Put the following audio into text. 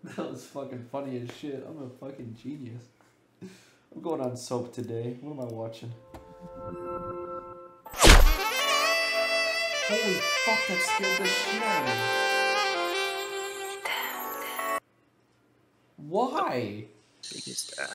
That was fucking funny as shit. I'm a fucking genius. I'm going on soap today. What am I watching? Holy fuck, that scared the shit out of me. Why? Biggest